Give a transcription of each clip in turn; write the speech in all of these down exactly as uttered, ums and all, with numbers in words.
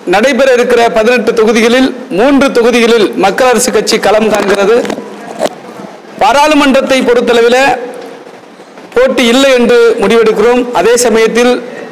நடைபெற இருக்கிற பதினெட்டு தொகுதிகளில் மூன்று தொகுதிகளில் மக்கள் அரசு கட்சி களம் காண்கிறது. பாராளுமன்றத்தை பொறுத்தளவில் போட்டி இல்லை என்று முடிவெடுக்கிறோம். அதே சமயத்தில்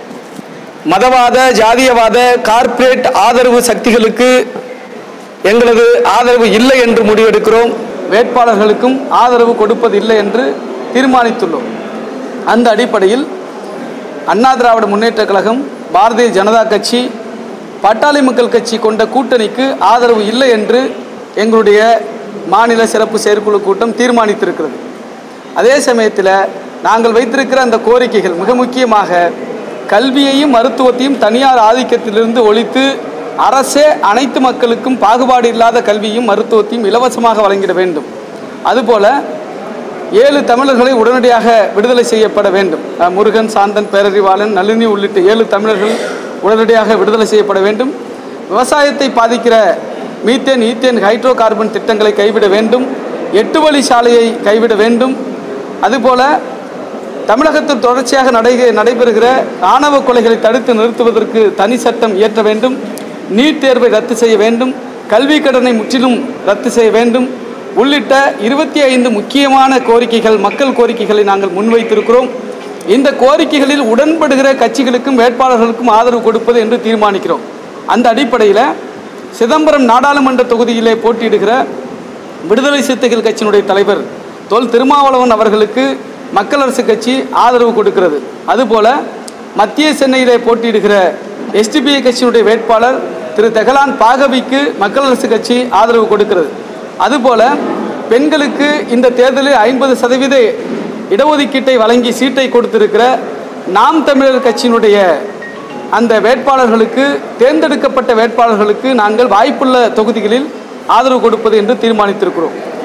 மதவாத ஜாதியவாத கார்ப்பரேட் ஆதரவு சக்திகளுக்கு எங்களது ஆதரவு இல்லை என்று முடிவெடுக்கிறோம். வேட்பாளர்களுக்கும் ஆதரவு கொடுப்பதில்லை என்று தீர்மானித்துள்ளோம். அந்த அடிப்படையில் அண்ணா திராவிட முன்னேற்றக் கழகம், பாரதிய ஜனதா கட்சி, பாட்டாளி மக்கள் கட்சி கொண்ட கூட்டணிக்கு ஆதரவு இல்லை என்று எங்களுடைய மாநில சிறப்பு செயற்குழு கூட்டம் தீர்மானித்திருக்கிறது. அதே சமயத்தில் நாங்கள் வைத்திருக்கிற அந்த கோரிக்கைகள் மிக முக்கியமாக கல்வியையும் மருத்துவத்தையும் தனியார் ஆதிக்கத்திலிருந்து ஒழித்து அரசே அனைத்து மக்களுக்கும் பாகுபாடு இல்லாத கல்வியும் மருத்துவத்தையும் இலவசமாக வழங்கிட வேண்டும். அதுபோல ஏழு தமிழர்களை உடனடியாக விடுதலை செய்யப்பட வேண்டும். முருகன், சாந்தன், பேரறிவாளன், நளினி உள்ளிட்ட ஏழு தமிழர்கள் உடனடியாக விடுதலை செய்யப்பட வேண்டும். விவசாயத்தை பாதிக்கிற மீத்தேன், ஈத்தேன், ஹைட்ரோ கார்பன் திட்டங்களை கைவிட வேண்டும். எட்டு வழி சாலையை கைவிட வேண்டும். அதுபோல தமிழகத்தில் தொடர்ச்சியாக நடை நடைபெறுகிற ஆணவ கொலைகளை தடுத்து நிறுத்துவதற்கு தனி சட்டம் இயற்ற வேண்டும். நீட் தேர்வை ரத்து செய்ய வேண்டும். கல்வி கடனை முற்றிலும் ரத்து செய்ய வேண்டும் உள்ளிட்ட இருபத்தி ஐந்து முக்கியமான கோரிக்கைகள், மக்கள் கோரிக்கைகளை நாங்கள் முன்வைத்திருக்கிறோம். இந்த கோரிக்கைகளில் உடன்படுகிற கட்சிகளுக்கும் வேட்பாளர்களுக்கும் ஆதரவு கொடுப்பது என்று தீர்மானிக்கிறோம். அந்த அடிப்படையில் சிதம்பரம் நாடாளுமன்ற தொகுதியிலே போட்டியிடுகிற விடுதலை சிறுத்தைகள் கட்சியினுடைய தலைவர் தொல் திருமாவளவன் அவர்களுக்கு மக்கள் அரசு கட்சி ஆதரவு கொடுக்கிறது. அதுபோல மத்திய சென்னையிலே போட்டியிடுகிற எஸ்டிபிஐ கட்சியினுடைய வேட்பாளர் திரு தெகலான் பாகவிக்கு மக்கள் அரசு கட்சி ஆதரவு கொடுக்கிறது. அதுபோல பெண்களுக்கு இந்த தேர்தலில் ஐம்பது சதவீத இடஒதுக்கீட்டை வழங்கி சீட்டை கொடுத்திருக்கிற நாம் தமிழர் கட்சியினுடைய அந்த வேட்பாளர்களுக்கு, தேர்ந்தெடுக்கப்பட்ட வேட்பாளர்களுக்கு நாங்கள் வாய்ப்புள்ள தொகுதிகளில் ஆதரவு கொடுப்பது என்று தீர்மானித்திருக்கிறோம்.